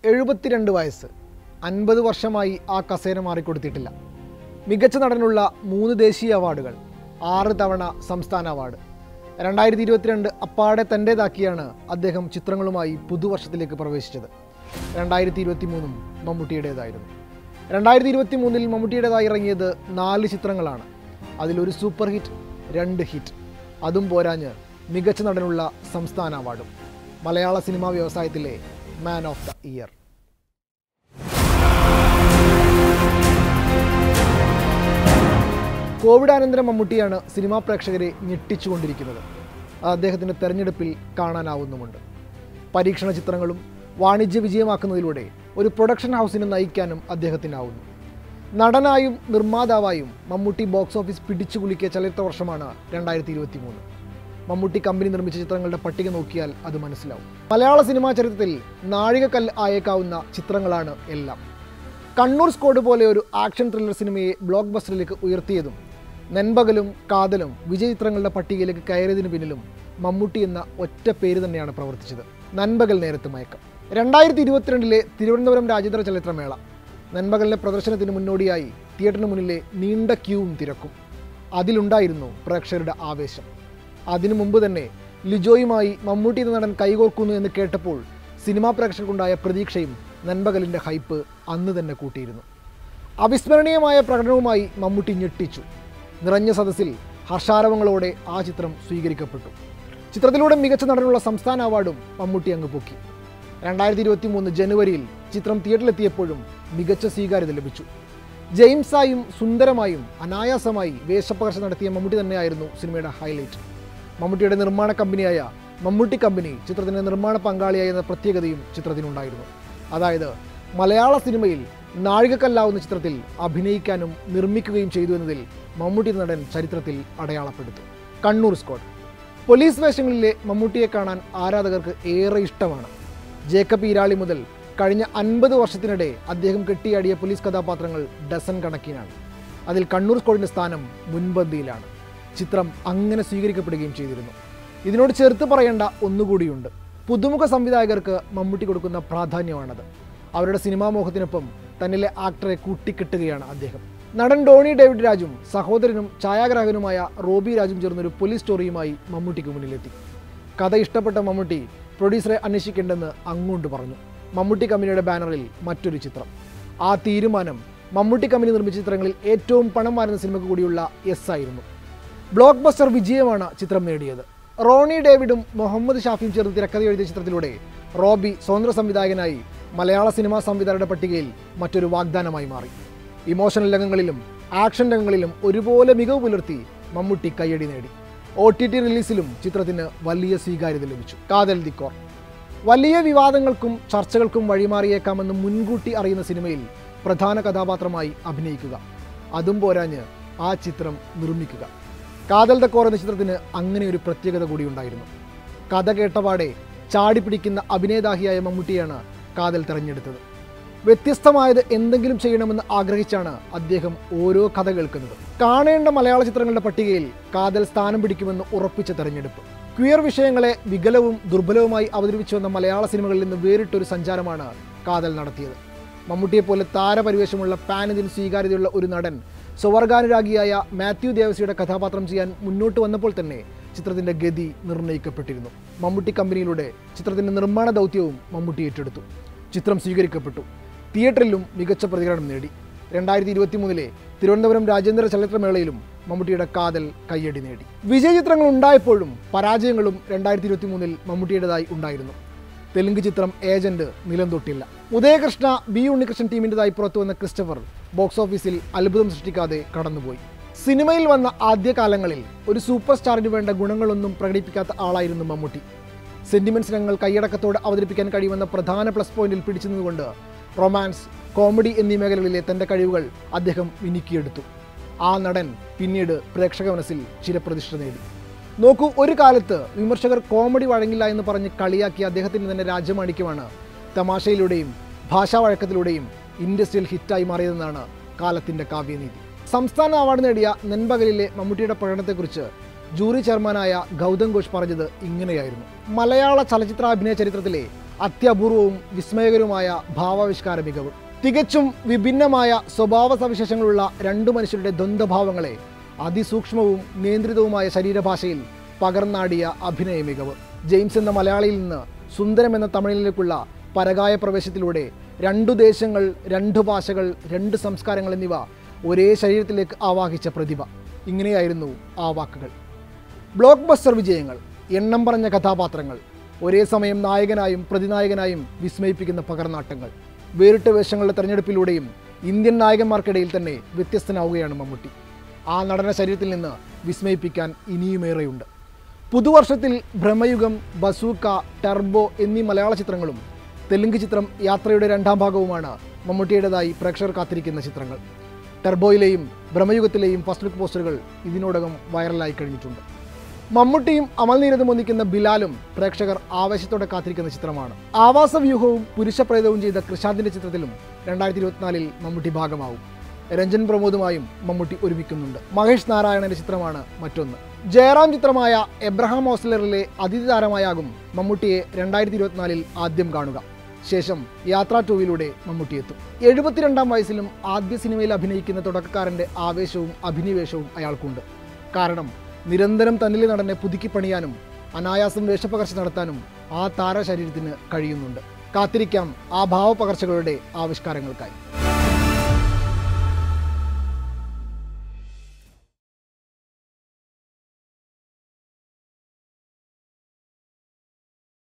72 വയസ്സ്, 50 വർഷമായി ആ കസേര മാറിക്കൊടുത്തിട്ടില്ല. മികച്ച നടനുള്ള 3 ദേശീയ അവാർഡുകൾ, 6 തവണ സംസ്ഥാന അവാർഡ്. 2022 അപ്പാടെ തൻ്റേതാക്കിയാണ് അദ്ദേഹം ചിത്രങ്ങളുമായി പുതുവർഷത്തിലേക്ക് പ്രവേശിച്ചത്. 2023 മമ്മൂട്ടിയുടേതായിരുന്നു. 2023 മമ്മൂട്ടിയുടേതായി ഇറങ്ങിയത് 4 ചിത്രങ്ങളാണ്. അതിലൊരു സൂപ്പർ ഹിറ്റ്, 2 ഹിറ്റ്. അതും പോരാഞ്ഞ് മികച്ച നടനുള്ള സംസ്ഥാന അവാർഡും. മലയാള സിനിമാ വ്യവസായത്തിലെ മാൻ ഓഫ് ദ ഇയർ. കോവിഡാനന്തരം മമ്മൂട്ടിയാണ് സിനിമാ പ്രേക്ഷകരെ ഞെട്ടിച്ചുകൊണ്ടിരിക്കുന്നത്. അത് അദ്ദേഹത്തിൻ്റെ തെരഞ്ഞെടുപ്പിൽ കാണാനാവുന്നുമുണ്ട്. പരീക്ഷണ ചിത്രങ്ങളും വാണിജ്യ വിജയമാക്കുന്നതിലൂടെ ഒരു പ്രൊഡക്ഷൻ ഹൗസിനെ നയിക്കാനും അദ്ദേഹത്തിനാവുന്നു. നടനായും നിർമ്മാതാവായും മമ്മൂട്ടി ബോക്സ് ഓഫീസ് പിടിച്ചുകുലുക്കിയ ചലച്ചിത്ര വർഷമാണ് 2023. മമ്മൂട്ടി കമ്പനി നിർമ്മിച്ച ചിത്രങ്ങളുടെ പട്ടിക നോക്കിയാൽ അത് മനസ്സിലാവും. മലയാള സിനിമാ ചരിത്രത്തിൽ നാഴികക്കല്ല് ആയേക്കാവുന്ന ചിത്രങ്ങളാണ് എല്ലാം. കണ്ണൂർ സ്ക്വാഡ് പോലെ ഒരു ആക്ഷൻ ത്രില്ലർ സിനിമയെ ബ്ലോക്ക് ബസ്റ്ററിലേക്ക് ഉയർത്തിയതും നൻപകലും കാതലും വിജയ ചിത്രങ്ങളുടെ പട്ടികയിലേക്ക് കയറിയതിനു പിന്നിലും മമ്മൂട്ടി എന്ന ഒറ്റ പേര് തന്നെയാണ് പ്രവർത്തിച്ചത്. നൻപകൽ നേരത്ത് മയക്കം. 2022 തിരുവനന്തപുരം രാജ്യാന്തര ചലച്ചിത്രമേള. നൻപകലിൻ്റെ പ്രദർശനത്തിന് മുന്നോടിയായി തിയേറ്ററിന് മുന്നിലെ നീണ്ട ക്യൂവും തിരക്കും. അതിലുണ്ടായിരുന്നു പ്രേക്ഷകരുടെ ആവേശം. അതിനു മുമ്പ് തന്നെ ലിജോയുമായി മമ്മൂട്ടി എന്ന നടൻ കൈകോർക്കുന്നു എന്ന് കേട്ടപ്പോൾ സിനിമാ പ്രേക്ഷകർക്കുണ്ടായ പ്രതീക്ഷയും നൻപകലിൻ്റെ ഹൈപ്പ് അന്ന് തന്നെ കൂട്ടിയിരുന്നു. അവിസ്മരണീയമായ പ്രകടനവുമായി മമ്മൂട്ടി ഞെട്ടിച്ചു. നിറഞ്ഞ സദസ്സിൽ ഹർഷാരവങ്ങളോടെ ആ ചിത്രം സ്വീകരിക്കപ്പെട്ടു. ചിത്രത്തിലൂടെ മികച്ച നടനുള്ള സംസ്ഥാന അവാർഡും മമ്മൂട്ടി അങ്ങ് പൊക്കി. 2023 ജനുവരിയിൽ ചിത്രം തിയേറ്ററിലെത്തിയപ്പോഴും മികച്ച സ്വീകാര്യത ലഭിച്ചു. ജെയിംസായും സുന്ദരമായും അനായാസമായി വേഷപ്പകർച്ച നടത്തിയ മമ്മൂട്ടി തന്നെയായിരുന്നു സിനിമയുടെ ഹൈലൈറ്റ്. മമ്മൂട്ടിയുടെ നിർമ്മാണ കമ്പനിയായ മമ്മൂട്ടി കമ്പനി ചിത്രത്തിൻ്റെ നിർമ്മാണ പങ്കാളിയായി എന്ന പ്രത്യേകതയും ചിത്രത്തിനുണ്ടായിരുന്നു. അതായത് മലയാള സിനിമയിൽ നാഴികക്കല്ലാവുന്ന ചിത്രത്തിൽ അഭിനയിക്കാനും നിർമ്മിക്കുകയും ചെയ്തു എന്നതിൽ മമ്മൂട്ടി നടൻ ചരിത്രത്തിൽ അടയാളപ്പെടുത്തും. കണ്ണൂർ സ്ക്വാഡ്. പോലീസ് വേഷങ്ങളിലെ മമ്മൂട്ടിയെ കാണാൻ ആരാധകർക്ക് ഏറെ ഇഷ്ടമാണ്. ജേക്കബ് ഈരാളി മുതൽ കഴിഞ്ഞ 50 വർഷത്തിനിടെ അദ്ദേഹം കെട്ടിയാടിയ പോലീസ് കഥാപാത്രങ്ങൾ ഡസൻ കണക്കിനാണ്. അതിൽ കണ്ണൂർ സ്ക്വാഡിൻ്റെ സ്ഥാനം മുൻപന്തിയിലാണ്. ചിത്രം അങ്ങനെ സ്വീകരിക്കപ്പെടുകയും ചെയ്തിരുന്നു. ഇതിനോട് ചേർത്ത് പറയേണ്ട ഒന്നുകൂടിയുണ്ട്. പുതുമുഖ സംവിധായകർക്ക് മമ്മൂട്ടി കൊടുക്കുന്ന പ്രാധാന്യമാണത്. അവരുടെ സിനിമാ മോഹത്തിനൊപ്പം തന്നിലെ ആക്ടറെ കൂട്ടിക്കെട്ടുകയാണ് അദ്ദേഹം. നടൻ ഡോണി ഡേവിഡ് രാജും സഹോദരനും ഛായാഗ്രാഹകനുമായ റോബി രാജും ചേർന്നൊരു പോലീസ് സ്റ്റോറിയുമായി മമ്മൂട്ടിക്ക് മുന്നിലെത്തി. കഥ ഇഷ്ടപ്പെട്ട മമ്മൂട്ടി പ്രൊഡ്യൂസറെ അന്വേഷിക്കേണ്ടെന്ന് അങ്ങോട്ട് പറഞ്ഞു. മമ്മൂട്ടി കമ്പനിയുടെ ബാനറിൽ മറ്റൊരു ചിത്രം. ആ തീരുമാനം മമ്മൂട്ടി കമ്പനി നിർമ്മിച്ച ചിത്രങ്ങളിൽ ഏറ്റവും പണം വാരുന്ന സിനിമയ്ക്ക് കൂടിയുള്ള യെസ് ആയിരുന്നു. ബ്ലോക്ക് ബസ്റ്റർ വിജയമാണ് ചിത്രം നേടിയത്. റോണി ഡേവിഡും മുഹമ്മദ് ഷാഫിയും ചേർന്ന് തിരക്കഥ എഴുതിയ ചിത്രത്തിലൂടെ റോബി സ്വതന്ത്ര സംവിധായകനായി മലയാള സിനിമാ സംവിധായകരുടെ പട്ടികയിൽ മറ്റൊരു വാഗ്ദാനമായി മാറി. ഇമോഷണൽ രംഗങ്ങളിലും ആക്ഷൻ രംഗങ്ങളിലും ഒരുപോലെ മികവ് പുലർത്തി മമ്മൂട്ടി കയ്യടി നേടി. OTT റിലീസിലും ചിത്രത്തിന് വലിയ സ്വീകാര്യത ലഭിച്ചു. കാതൽ ദി കോർ. വലിയ വിവാദങ്ങൾക്കും ചർച്ചകൾക്കും വഴിമാറിയേക്കാമെന്ന് മുൻകൂട്ടി അറിയുന്ന സിനിമയിൽ പ്രധാന കഥാപാത്രമായി അഭിനയിക്കുക, അതും പോരാഞ്ഞ് ആ ചിത്രം നിർമ്മിക്കുക. കാതൽ ദ കോർ എന്ന ചിത്രത്തിന് അങ്ങനെ ഒരു പ്രത്യേകത കൂടി ഉണ്ടായിരുന്നു. കഥ കേട്ടപാടെ ചാടിപ്പിടിക്കുന്ന അഭിനയദാഹിയായ മമ്മൂട്ടിയാണ് കാതൽ തിരഞ്ഞെടുത്തത്. വ്യത്യസ്തമായത് എന്തെങ്കിലും ചെയ്യണമെന്ന് ആഗ്രഹിച്ചാണ് അദ്ദേഹം ഓരോ കഥ കേൾക്കുന്നത്. കാണേണ്ട മലയാള ചിത്രങ്ങളുടെ പട്ടികയിൽ കാതൽ സ്ഥാനം പിടിക്കുമെന്ന് ഉറപ്പിച്ച തെരഞ്ഞെടുപ്പ്. ക്വിയർ വിഷയങ്ങളെ വികലവും ദുർബലവുമായി അവതരിപ്പിച്ചു വന്ന മലയാള സിനിമകളിൽ നിന്ന് വേറിട്ടൊരു സഞ്ചാരമാണ് കാതൽ നടത്തിയത്. മമ്മൂട്ടിയെപ്പോലെ താരപരിവേഷമുള്ള പാൻ ഇന്ത്യൻ സ്വീകാര്യതയുള്ള ഒരു നടൻ സ്വവർഗാനുരാഗിയായ മാത്യു ദേവസിയുടെ കഥാപാത്രം ചെയ്യാൻ മുന്നോട്ട് വന്നപ്പോൾ തന്നെ ചിത്രത്തിൻ്റെ ഗതി നിർണ്ണയിക്കപ്പെട്ടിരുന്നു. മമ്മൂട്ടി കമ്പനിയിലൂടെ ചിത്രത്തിൻ്റെ നിർമ്മാണ ദൗത്യവും മമ്മൂട്ടി ഏറ്റെടുത്തു. ചിത്രം സ്വീകരിക്കപ്പെട്ടു. തിയേറ്ററിലും മികച്ച പ്രതികരണം നേടി. 2023 തിരുവനന്തപുരം രാജ്യാന്തര ചലച്ചിത്രമേളയിലും മമ്മൂട്ടിയുടെ കാതൽ കയ്യടി നേടി. വിജയ ചിത്രങ്ങൾ ഉണ്ടായപ്പോഴും പരാജയങ്ങളും 2023 മമ്മൂട്ടിയുടേതായി ഉണ്ടായിരുന്നു. തെലുങ്ക് ചിത്രം ഏജന്റ് നിലം തൊട്ടില്ല. ഉദയകൃഷ്ണ, ബി ഉണ്ണികൃഷ്ണൻ ടീമിൻ്റെതായി പുറത്തു വന്ന ക്രിസ്റ്റഫർ ബോക്സ് ഓഫീസിൽ അത്ഭുതം സൃഷ്ടിക്കാതെ കടന്നുപോയി. സിനിമയിൽ വന്ന ആദ്യകാലങ്ങളിൽ ഒരു സൂപ്പർ സ്റ്റാറിന് വേണ്ട ഗുണങ്ങളൊന്നും പ്രകടിപ്പിക്കാത്ത ആളായിരുന്നു മമ്മൂട്ടി. സെന്റിമെന്റ്സ് രംഗങ്ങൾ കൈയടക്കത്തോടെ അവതരിപ്പിക്കാൻ കഴിയുമെന്ന പ്രധാന പ്ലസ് പോയിന്റിൽ പിടിച്ചു നിന്നുകൊണ്ട് റൊമാൻസ്, കോമഡി എന്നീ മേഖലകളിലെ തൻ്റെ കഴിവുകൾ അദ്ദേഹം മിനുക്കിയെടുത്തു. ആ നടൻ പിന്നീട് പ്രേക്ഷക മനസ്സിൽ ചിരപ്രതിഷ്ഠ നേടി. നോക്കൂ, ഒരു കാലത്ത് വിമർശകർ കോമഡി വഴങ്ങില്ല എന്ന് പറഞ്ഞ് കളിയാക്കിയ അദ്ദേഹത്തിൻ്റെ തന്നെ രാജമാണിക്യമാണ് തമാശയിലൂടെയും ഭാഷാവഴക്കത്തിലൂടെയും ഇൻഡസ്ട്രിയൽ ഹിറ്റായി മാറിയതെന്നാണ് കാലത്തിൻ്റെ കാവ്യനീതി. സംസ്ഥാന അവാർഡ് നേടിയ നൻപകലിലെ മമ്മൂട്ടിയുടെ പ്രകടനത്തെക്കുറിച്ച് ജൂറി ചെയർമാനായ ഗൗതം ഘോഷ് പറഞ്ഞത് ഇങ്ങനെയായിരുന്നു: മലയാള ചലച്ചിത്രാഭിനയ ചരിത്രത്തിലെ അത്യപൂർവവും വിസ്മയകരവുമായ ഭാവാവിഷ്കാര മികവ്. തികച്ചും വിഭിന്നമായ സ്വഭാവ സവിശേഷങ്ങളുള്ള രണ്ടു മനുഷ്യരുടെ ദ്വന്ദ്ഭാവങ്ങളെ അതിസൂക്ഷ്മവും നിയന്ത്രിതവുമായ ശരീരഭാഷയിൽ പകർന്നാടിയ അഭിനയ മികവ്. ജെയിംസ് എന്ന മലയാളിയിൽ നിന്ന് സുന്ദരം എന്ന തമിഴിലേക്കുള്ള പരകായ പ്രവേശത്തിലൂടെ രണ്ടു ദേശങ്ങൾ, രണ്ടു ഭാഷകൾ, രണ്ട് സംസ്കാരങ്ങൾ എന്നിവ ഒരേ ശരീരത്തിലേക്ക് ആവാഹിച്ച പ്രതിഭ. ഇങ്ങനെയായിരുന്നു ആ വാക്കുകൾ. ബ്ലോക്ക് ബസ്റ്റർ വിജയങ്ങൾ, എണ്ണം പറഞ്ഞ കഥാപാത്രങ്ങൾ, ഒരേ സമയം നായകനായും പ്രതിനായകനായും വിസ്മയിപ്പിക്കുന്ന പകർനാട്ടങ്ങൾ. വേറിട്ട വേഷങ്ങളുടെ തെരഞ്ഞെടുപ്പിലൂടെയും ഇന്ത്യൻ നായകന്മാർക്കിടയിൽ തന്നെ വ്യത്യസ്തനാവുകയാണ് മമ്മൂട്ടി. ആ നടന ശരീരത്തിൽ നിന്ന് വിസ്മയിപ്പിക്കാൻ ഇനിയുമേറെയുണ്ട്. പുതുവർഷത്തിൽ ഭ്രമയുഗം, ബസൂക്ക, ടർബോ എന്നീ മലയാള ചിത്രങ്ങളും തെലുങ്ക് ചിത്രം യാത്രയുടെ രണ്ടാം ഭാഗവുമാണ് മമ്മൂട്ടിയുടേതായി പ്രേക്ഷകർ കാത്തിരിക്കുന്ന ചിത്രങ്ങൾ. ടർബോയിലെയും ഭ്രമയുഗത്തിലെയും ഫസ്റ്റ് ലുക്ക് പോസ്റ്ററുകൾ ഇതിനോടകം വൈറലായി കഴിഞ്ഞിട്ടുണ്ട്. മമ്മൂട്ടിയും അമൽ നീരദും ഒന്നിക്കുന്ന ബിലാലും പ്രേക്ഷകർ ആവേശത്തോടെ കാത്തിരിക്കുന്ന ചിത്രമാണ്. ആവാസവ്യൂഹവും പുരുഷപ്രേതവും ചെയ്ത കൃഷാന്തിൻ്റെ ചിത്രത്തിലും 2024 മമ്മൂട്ടി ഭാഗമാവും. രഞ്ജൻ പ്രമോദുമായും മമ്മൂട്ടി ഒരുമിക്കുന്നുണ്ട്. മഹേഷ് നാരായണന്റെ ചിത്രമാണ് മറ്റൊന്ന്. ജയറാം ചിത്രമായ എബ്രഹാം ഓസ്ലറിലെ അതിഥി താരമായാകും മമ്മൂട്ടിയെ 2024 ആദ്യം കാണുക. ശേഷം യാത്ര 2 മമ്മൂട്ടി എത്തും. 72-ാം വയസ്സിലും ആദ്യ സിനിമയിൽ അഭിനയിക്കുന്ന തുടക്കക്കാരൻ്റെ ആവേശവും അഭിനിവേശവും അയാൾക്കുണ്ട്. കാരണം നിരന്തരം തന്നിൽ നടനെ പുതുക്കി പണിയാനും അനായാസം വേഷപ്പകർച്ച നടത്താനും ആ താരശരീരത്തിന് കഴിയുന്നുണ്ട്. കാത്തിരിക്കാം ആ ഭാവപകർച്ചകളുടെ ആവിഷ്കാരങ്ങൾക്കായി.